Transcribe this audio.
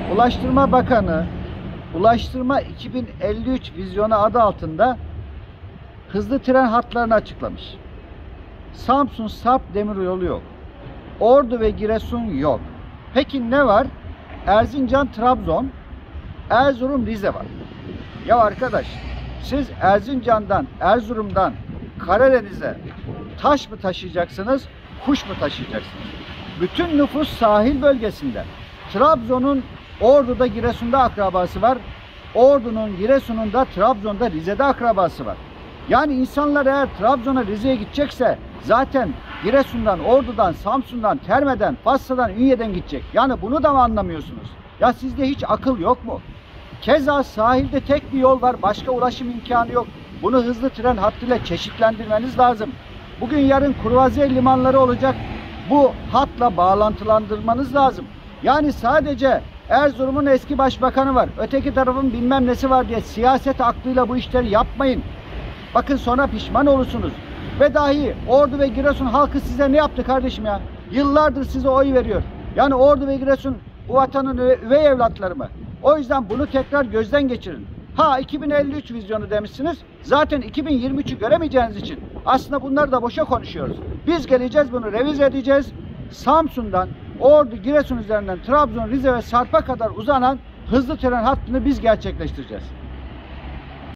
Ulaştırma Bakanı Ulaştırma 2053 vizyonu adı altında hızlı tren hatlarını açıklamış. Samsun-Sarp demiryolu yok. Ordu ve Giresun yok. Peki ne var? Erzincan-Trabzon, Erzurum-Rize var. Ya arkadaş, siz Erzincan'dan, Erzurum'dan Karadeniz'e taş mı taşıyacaksınız, kuş mu taşıyacaksınız? Bütün nüfus sahil bölgesinde. Trabzon'un Ordu'da, Giresun'da akrabası var. Ordu'nun, Giresun'un da, Trabzon'da, Rize'de akrabası var. Yani insanlar eğer Trabzon'a, Rize'ye gidecekse zaten Giresun'dan, Ordu'dan, Samsun'dan, Terme'den, Fassa'dan, Ünye'den gidecek. Yani bunu da mı anlamıyorsunuz? Ya sizde hiç akıl yok mu? Keza sahilde tek bir yol var. Başka ulaşım imkanı yok. Bunu hızlı tren hattıyla çeşitlendirmeniz lazım. Bugün yarın kruvaziye limanları olacak. Bu hatla bağlantılandırmanız lazım. Yani sadece Erzurum'un eski başbakanı var, öteki tarafın bilmem nesi var diye siyaset aklıyla bu işleri yapmayın. Bakın sonra pişman olursunuz. Ve dahi Ordu ve Giresun halkı size ne yaptı kardeşim ya? Yıllardır size oy veriyor. Yani Ordu ve Giresun bu vatanın üvey evlatları mı? O yüzden bunu tekrar gözden geçirin. Ha 2053 vizyonu demişsiniz. Zaten 2023'ü göremeyeceğiniz için aslında bunları da boşa konuşuyoruz. Biz geleceğiz, bunu revize edeceğiz. Samsun'dan Ordu, Giresun üzerinden Trabzon, Rize ve Sarp'a kadar uzanan hızlı tren hattını biz gerçekleştireceğiz.